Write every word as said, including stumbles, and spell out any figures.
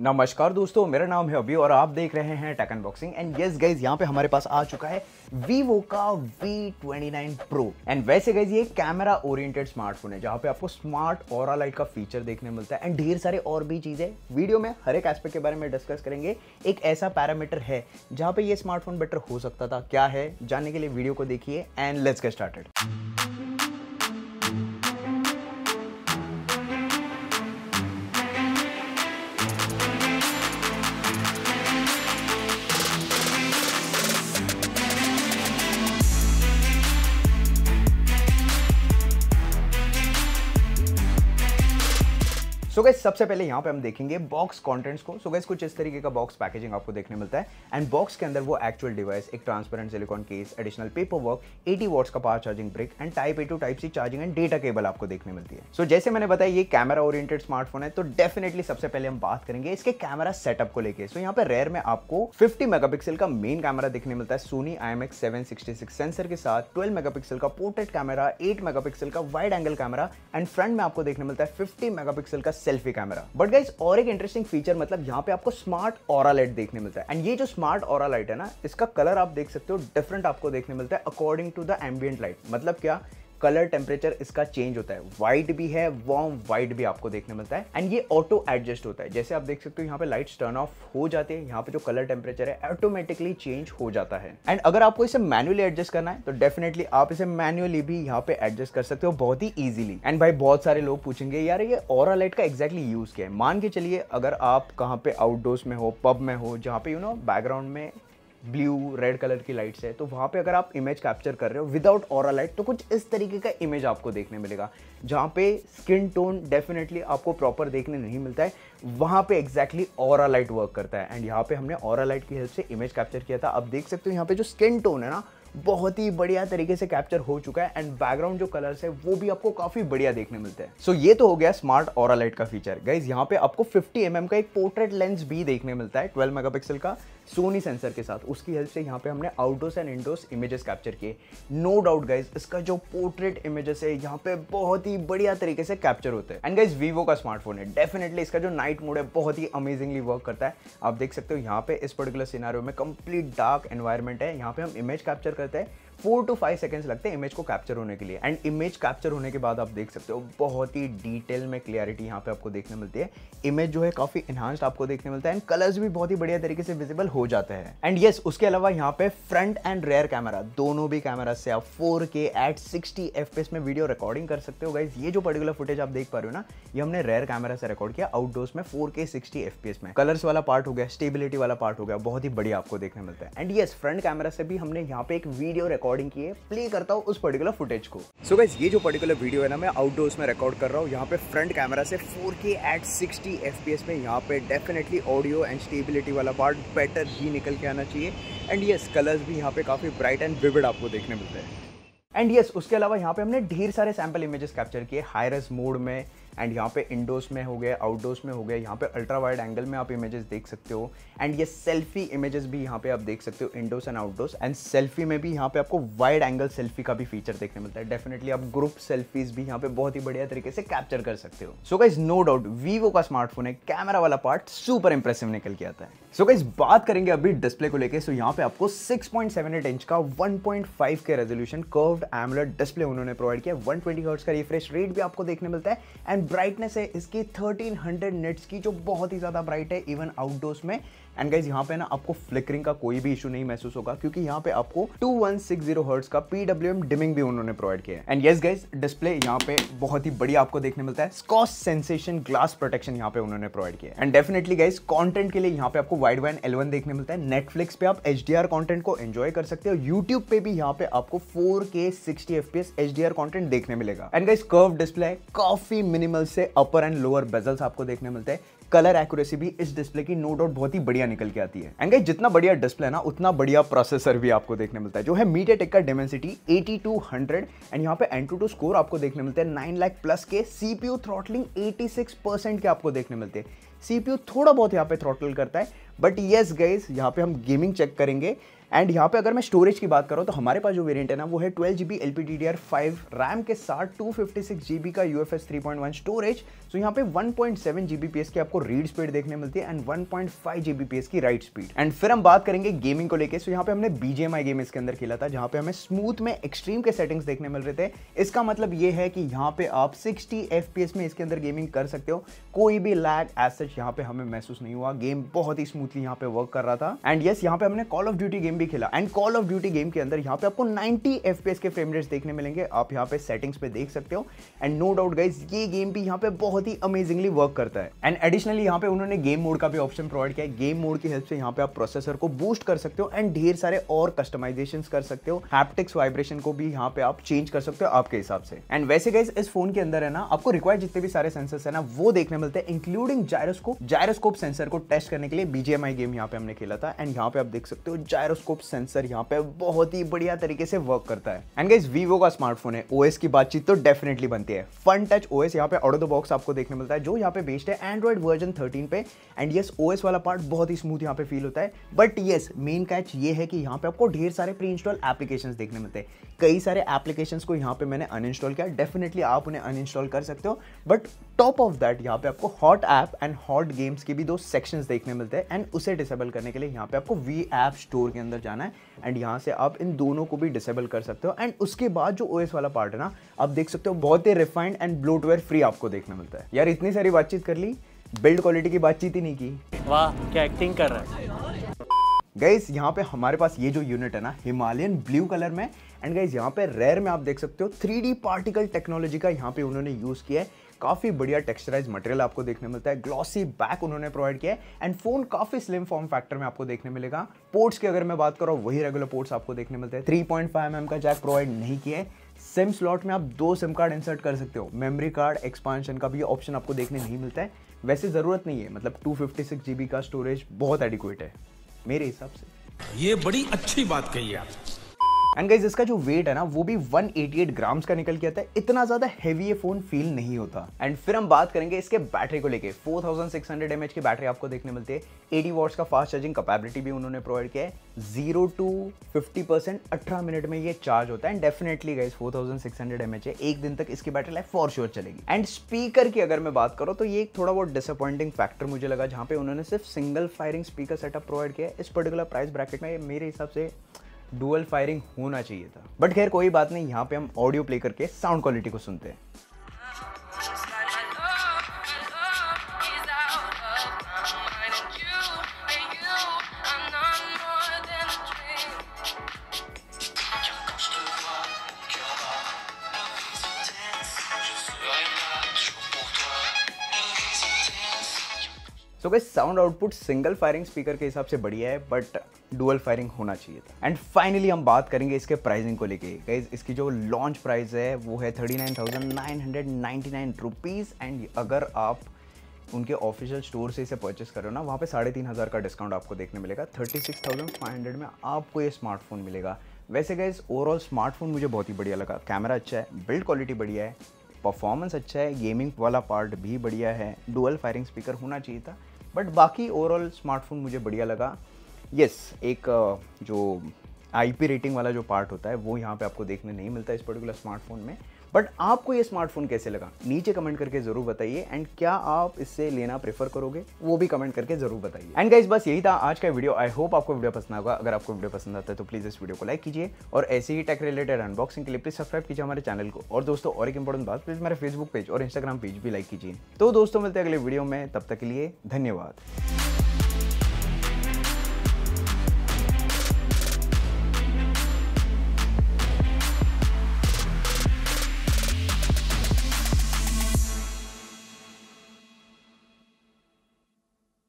नमस्कार दोस्तों, मेरा नाम है अभी और आप देख रहे हैं tech unboxing. And yes guys, यहाँ पे हमारे पास आ चुका है Vivo का V twenty nine Pro। And वैसे गाइज ये कैमरा ओरिएंटेड स्मार्टफोन है जहाँ पे आपको स्मार्ट ऑरा लाइट का फीचर देखने मिलता है एंड ढेर सारे और भी चीजें। वीडियो में हर एक एस्पेक्ट के बारे में डिस्कस करेंगे। एक ऐसा पैरामीटर है जहाँ पे ये स्मार्टफोन बेटर हो सकता था, क्या है जानने के लिए वीडियो को देखिए and let's get started. So so guys, सबसे पहले यहाँ पे हम देखेंगे बॉक्स कंटेंट्स को। सो so गाइस, कुछ इस तरीके का बॉक्स पैकेजिंग आपको देखने मिलता है एंड बॉक्स के अंदर वो एक्चुअल डिवाइस, एक transparent silicone case, additional paper work, eighty watts का power charging brick and type A to type C charging and data cable आपको देखने मिलती है। सो so जैसे मैंने बताया ये कैमरा ओरिएंटेड स्मार्टफोन है, तो डेफिनेटली सबसे पहले हम बात करेंगे इसके कैमरा सेटअप को लेकर। सो so यहाँ पे रेयर में आपको फिफ्टी मेगापिक्सल का मेन कैमरा देखने मिलता है Sony I M X seven sixty six sensor के साथ, ट्वेल्व मेगापिक्सल का पोर्ट्रेट कैमरा, एट मेगापिक्सल का wide angle camera and front में आपको देखने मिलता है फिफ्टी मेगापिक्सल का सेल्फी कैमरा। बट गाइस, और एक इंटरेस्टिंग फीचर मतलब यहाँ पे आपको स्मार्ट ऑरा लाइट देखने मिलता है एंड ये जो स्मार्ट ऑरा लाइट है ना, इसका कलर आप देख सकते हो डिफरेंट आपको देखने मिलता है according to the ambient light. मतलब क्या, कलर टेम्परेचर इसका चेंज होता है, व्हाइट भी है, वार्म व्हाइट भी आपको देखने मिलता है एंड ये ऑटो एडजस्ट होता है। जैसे आप देख सकते हो यहाँ पे लाइट्स टर्न ऑफ हो जाते हैं, यहाँ पे जो कलर टेम्परेचर है ऑटोमेटिकली चेंज हो जाता है। एंड अगर आपको इसे मैन्युअली एडजस्ट करना है तो डेफिनेटली आप इसे मैन्युअली भी यहाँ पे एडजस्ट कर सकते हो बहुत ही ईजिली। एंड भाई, बहुत सारे लोग पूछेंगे यार ये ऑरा लाइट का एग्जैक्टली यूज क्या है। मान के चलिए अगर आप कहाँ पे आउटडोर्स में हो, पब में हो, जहाँ पे यू नो बैकग्राउंड में ब्लू रेड कलर की लाइट्स है, तो वहाँ पे अगर आप इमेज कैप्चर कर रहे हो विदाउट ऑरा लाइट तो कुछ इस तरीके का इमेज आपको देखने मिलेगा, जहाँ पे स्किन टोन डेफिनेटली आपको प्रॉपर देखने नहीं मिलता है। वहाँ पे एग्जैक्टली ऑरा लाइट वर्क करता है एंड यहाँ पे हमने ऑरा लाइट की हेल्प से इमेज कैप्चर किया था। अब देख सकते हो यहाँ पे जो स्किन टोन है ना, बहुत ही बढ़िया तरीके से कैप्चर हो चुका है एंड बैकग्राउंड जो कलर्स है वो भी आपको काफी बढ़िया देखने मिलते हैं। सो so, ये तो हो गया स्मार्ट ऑरा लाइट का फीचर। गाइज, यहाँ पे आपको फिफ्टी एम एम का एक पोर्ट्रेट लेंस भी देखने मिलता है ट्वेल्व मेगापिक्सल का सोनी सेंसर के साथ। उसकी हेल्प से यहाँ पे हमने outdoors and indoors images capture किए। नो डाउट गाइज, इसका जो पोर्ट्रेट इमेजेस है यहाँ पे बहुत ही बढ़िया तरीके से कैप्चर होते हैं। एंड गाइज, वीवो का स्मार्टफोन है, डेफिनेटली इसका जो नाइट मोड है बहुत ही अमेजिंगली वर्क करता है। आप देख सकते हो यहाँ पे इस पर्टिकुलर सिनेरियो में कंप्लीट डार्क एनवायरनमेंट है, यहाँ पे हम इमेज कैप्चर करते हैं, फोर टू फाइव सेकेंड्स लगते हैं इमेज को कैप्चर होने के लिए। एंड इमेज कैप्चर होने के बाद आप देख सकते हो बहुत ही डिटेल में क्लियरिटी यहाँ पे आपको देखने मिलती है। इमेज जो है काफी एनहांस्ड आपको देखने मिलता है एंड कलर्स भी बहुत ही बढ़िया तरीके से विजिबल हो जाते हैं। एंड यस, उसके अलावा यहाँ पे फ्रंट एंड रेयर कैमरा दोनों भी कैमरा से आप four K at sixty FPS में वीडियो रिकॉर्डिंग कर सकते हो। गाइज, ये जो पर्टिकुलर फुटेज आप देख पा रहे हो ना, ये हमने रेयर कैमरा से रिकॉर्ड किया आउटडोर्स में फोर के सिक्सटी एफपीएस में। कलर्स वाला पार्ट हो गया, स्टेबिलिटी वाला पार्ट हो गया, बहुत ही बढ़िया आपको देखने मिलता है। एंड यस, फ्रंट कैमरा से भी हमने यहाँ पे एक वीडियो रिकॉर्डिंग की है, प्ले करता हूँ उस पर्टिकुलर फुटेज को। सो गाइस, ये जो पर्टिकुलर वीडियो है ना, मैं आउटडोर्स में रिकॉर्ड कर रहा हूँ। यहाँ पे फ्रंट कैमरा से four K at sixty FPS में यहाँ पे डेफिनेटली ऑडियो एंड स्टेबिलिटी वाला पार्ट बेटर ही निकल के आना चाहिए। एंड यस, कलर्स भी यहाँ पे काफी ब्राइट एंड विविड आपको देखने मिलते हैं। एंड यस, उसके अलावा यहाँ पे हमने ढेर सारे सैंपल इमेजेस कैप्चर किए हाई रेज मोड में एंड यहाँ पे इंडोर्स में हो गए, आउटडोर्स में हो गए, यहाँ पे अल्ट्रा वाइड एंगल में आप इमेजेस देख सकते हो। एंड ये सेल्फी इमेजेस भी यहाँ पे आप देख सकते हो, indoors and outdoors. And selfie में भी यहाँ पे आपको वाइड एंगल सेल्फी का भी फीचर देखने मिलता है। डेफिनेटली आप ग्रुप सेल्फीज भी यहाँ पे बहुत ही बढ़िया तरीके से कैप्चर कर सकते हो। So guys, no doubt Vivo का स्मार्टफोन है, कैमरा वाला पार्ट सुपर इंप्रेसिव निकल के आता है। सो गाइस, बात करेंगे अभी डिस्प्ले को लेके। सो यहाँ पे आपको six point seven eight inch का one point five K resolution curved AMOLED display उन्होंने प्रोवाइड किया। वन ट्वेंटी हर्ट्ज का रिफ्रेश रेट भी आपको देखने मिलता है एंड ब्राइटनेस है इसकी थर्टीन हंड्रेड निट्स की, जो बहुत ही ज्यादा ब्राइट है इवन आउटडोर्स में। एंड गाइज, यहाँ पे ना आपको फ्लिकरिंग का कोई भी इशू नहीं महसूस होगा क्योंकि यहाँ पे आपको two one six zero hertz का पीडब्ल्यूएम डिमिंग भी उन्होंने प्रोवाइड किया है। एंड यस गाइज, डिस्प्ले यहाँ पे बहुत ही बढ़िया आपको देखने मिलता है। स्कॉच सेंसेशन ग्लास प्रोटेक्शन यहाँ पे उन्होंने प्रोवाइड किया है। एंड डेफिनेटली गाइज, कंटेंट के लिए यहाँ पे आपको वाइड वाइड एल वन देखने मिलता है। नेटफ्लिक्स पे आप एचडीआर कंटेंट को एंजॉय कर सकते हो। यूट्यूब पे भी यहाँ पे आपको four K sixty FPS HDR content देखने मिलेगा। एंड गाइज, कर्व डिस्प्ले है, काफी मिनिमल से अपर एंड लोअर बेजल्स आपको देखने मिलते हैं। कलर एक्यूरेसी भी इस डिस्प्ले की नो डाउट बहुत ही बढ़िया निकल के आती है। एंड गाइस, जितना बढ़िया डिस्प्ले है ना, उतना बढ़िया प्रोसेसर भी आपको देखने मिलता है, जो है मीडियाटेक का Dimensity eighty two hundred. And यहाँ पे एंटूटू स्कोर आपको देखने मिलते हैं नाइन लाख प्लस के। CPU throttling eighty six percent के आपको देखने मिलते हैं। सीपीयू थोड़ा बहुत यहाँ पे थ्रॉटल करता है, बट यस गाइस, यहाँ पे हम गेमिंग चेक करेंगे एंड यहाँ पे अगर मैं स्टोरेज की बात करूँ तो हमारे पास जो वेरिएंट है ना वो है twelve G B L P D D R five RAM के साथ two fifty six G B का U F S three point one storage. So यहाँ पे one point seven G B P S की आपको रीड स्पीड देखने मिलती है and one point five G B P S की राइट स्पीड। एंड फिर हम बात करेंगे गेमिंग को लेके। सो यहाँ पे हमने B G M I game इसके अंदर खेला था जहाँ पे हमें स्मूथ में एक्सट्रीम के सेटिंग्स देखने मिल रहे थे। इसका मतलब ये है कि यहाँ पे आप सिक्सटी एफ पी एस में इसके अंदर गेमिंग कर सकते हो, कोई भी लैग एज सच यहाँ पे हमें महसूस नहीं हुआ। गेम बहुत ही स्मूथली यहाँ पे वर्क कर रहा था। एंड यस, यहाँ पे हमने कॉल ऑफ ड्यूटी गेम भी खेला and call of duty game के अंदर यहाँ पे आपको नाइंटी एफ पी एस के फ्रेम रेट्स देखने मिलेंगे। आप यहाँ पे सेटिंग्स पे देख सकते हो एंड नो डाउट गाइस ये गेम भी यहाँ पे बहुत ही अमेजिंगली वर्क करता है। एंड एडिशनली यहाँ पे उन्होंने गेम मोड का भी ऑप्शन प्रोवाइड किया है। गेम मोड की हेल्प से यहाँ पे आप प्रोसेसर को बूस्ट कर सकते हो एंड ढेर सारे और कस्टमाइजेशंस कर सकते हो। हैप्टिक्स वाइब्रेशन को भी यहाँ पे आप चेंज कर सकते हो आपके हिसाब से। एंड वैसे गाइस इस फोन के अंदर है ना आपको रिक्वायर्ड जितने भी सारे सेंसर्स है ना वो देखने मिलते हैं, इंक्लूडिंग जायरोस्कोप। जायरोस्कोप सेंसर को टेस्ट करने के लिए B G M I game यहाँ पे हमने खेला था एंड यहाँ पे आप देख सकते हो जायरोस्कोप सेंसर यहाँ पे बहुत ही बढ़िया तरीके से वर्क करता है। एंड गाइस वीवो का स्मार्टफोन है, ओएस की बातचीत तो डेफिनेटली बनती है। फन टच ओएस यहाँ पे आउट ऑफ द बॉक्स आपको देखने मिलता है जो यहाँ पे बेस्ड है एंड्रॉइड वर्जन थर्टीन पे। एंड यस ओएस वाला पार्ट बहुत ही स्मूथ यहाँ पे फील होता है। बट यस मेन कैच ये है कि यहाँ पे आपको ढेर सारे प्री इंस्टॉल एप्लीकेशंस देखने मिलते हैं। कई सारे एप्लीकेशंस को यहाँ पे मैंने अनइंस्टॉल किया, डेफिनेटली आप उन्हें अनइंस्टॉल कर सकते हो। बट टॉप ऑफ दैट यहाँ पे आपको hot app and hot games के भी दो सेक्शंस देखने मिलते हैं एंड उसे डिसेबल करने के लिए यहाँ पे आपको वी ऐप स्टोर के अंदर जाना है एंड यहाँ से आप इन दोनों को भी डिसेबल कर सकते हो। एंड उसके बाद जो ओएस वाला पार्ट है ना आप देख सकते हो बहुत ही रिफाइंड एंड ब्लोटवेयर फ्री आपको देखने मिलता है। यार इतनी सारी बातचीत कर ली, बिल्ड क्वालिटी की बातचीत ही नहीं की। वाह क्या एक्टिंग कर रहा है गाइस। यहाँ पे हमारे पास ये जो यूनिट है ना हिमालयन ब्लू कलर में एंड गाइस यहाँ पे रेयर में आप देख सकते हो थ्री डी पार्टिकल टेक्नोलॉजी का यहाँ पे उन्होंने यूज किया है। काफी बढ़िया टेक्सचराइज मटेरियल आपको देखने मिलता है, ग्लॉसी बैक उन्होंने प्रोवाइड किया है एंड फोन काफी स्लिम फॉर्म फैक्टर में आपको देखने मिलेगा। पोर्ट्स की अगर मैं बात करूँ वही रेगुलर पोर्ट्स आपको देखने मिलते हैं। Three point five M M का जैक प्रोवाइड नहीं किया है। सिम स्लॉट में आप दो सिम कार्ड इंसर्ट कर सकते हो। मेमोरी कार्ड एक्सपांशन का भी ऑप्शन आपको देखने नहीं मिलता है। वैसे जरूरत नहीं है, मतलब टू फिफ्टी सिक्स जीबी का स्टोरेज बहुत एडिक्वेट है मेरे हिसाब से। ये बड़ी अच्छी बात कही आप। एंड गाइस इसका जो वेट है ना वो भी वन एटी एट ग्राम्स का निकल के आता है। इतना ज्यादा हैवी ये फोन फील नहीं होता। एंड फिर हम बात करेंगे इसके बैटरी को लेके। Four thousand six hundred M H की बैटरी आपको देखने मिलती है। एटी वॉट्स का फास्ट चार्जिंग कैपेबिलिटी भी उन्होंने प्रोवाइड किया है। जीरो टू फिफ्टी परसेंट अठारह मिनट में ये चार्ज होता है। And definitely guys four thousand six hundred M H है, एक दिन तक इसकी बैटरी लाइफ फॉर श्योर चलेगी। एंड स्पीकर की अगर मैं बात करूँ तो ये एक थोड़ा बहुत डिसअपॉइंटिंग फैक्टर मुझे लगा जहाँ पे उन्होंने सिर्फ single firing speaker setup provide किया है। इस पर्टिकुलर प्राइस ब्रैकेट में मेरे हिसाब से डुअल फायरिंग होना चाहिए था। बट खैर कोई बात नहीं, यहाँ पे हम ऑडियो प्ले करके साउंड क्वालिटी को सुनते हैं। So guys sound output single firing speaker के हिसाब से बढ़िया है बट डुअल फायरिंग होना चाहिए था। एंड फाइनली हम बात करेंगे इसके प्राइसिंग को लेके। गाइस इसकी जो लॉन्च प्राइस है वो है thirty nine thousand nine hundred ninety nine rupees and अगर आप उनके ऑफिशियल स्टोर से इसे परचेस करो ना वहाँ पे साढ़े तीन हज़ार का डिस्काउंट आपको देखने मिलेगा। Thirty six thousand five hundred में आपको ये स्मार्टफोन मिलेगा। वैसे गाइस ओवरऑल स्मार्टफोन मुझे बहुत ही बढ़िया लगा। कैमरा अच्छा है, बिल्ड क्वालिटी बढ़िया है, परफॉर्मेंस अच्छा है, गेमिंग वाला पार्ट भी बढ़िया है, डुअल फायरिंग स्पीकर होना चाहिए था। बट बाकी ओवरऑल स्मार्टफोन मुझे बढ़िया लगा। यस एक जो आईपी रेटिंग वाला जो पार्ट होता है वो यहाँ पे आपको देखने नहीं मिलता इस पर्टिकुलर स्मार्टफोन में। बट आपको ये स्मार्टफोन कैसे लगा नीचे कमेंट करके जरूर बताइए एंड क्या आप इससे लेना प्रेफर करोगे वो भी कमेंट करके जरूर बताइए। एंड गाइस बस यही था आज का वीडियो। आई होप आपको वीडियो पसंद होगा। अगर आपको वीडियो पसंद आता है तो प्लीज इस वीडियो को लाइक कीजिए और ऐसे ही टेक रिलेटेड अनबॉक्सिंग के लिए प्लीज सब्सक्राइब कीजिए हमारे चैनल को। और दोस्तों और एक इंपॉर्टेंट बात, प्लीज मेरे फेसबुक पेज और इंस्टाग्राम पेज भी लाइक कीजिए। तो दोस्तों मिलते हैं अगले वीडियो में, तब तक के लिए धन्यवाद।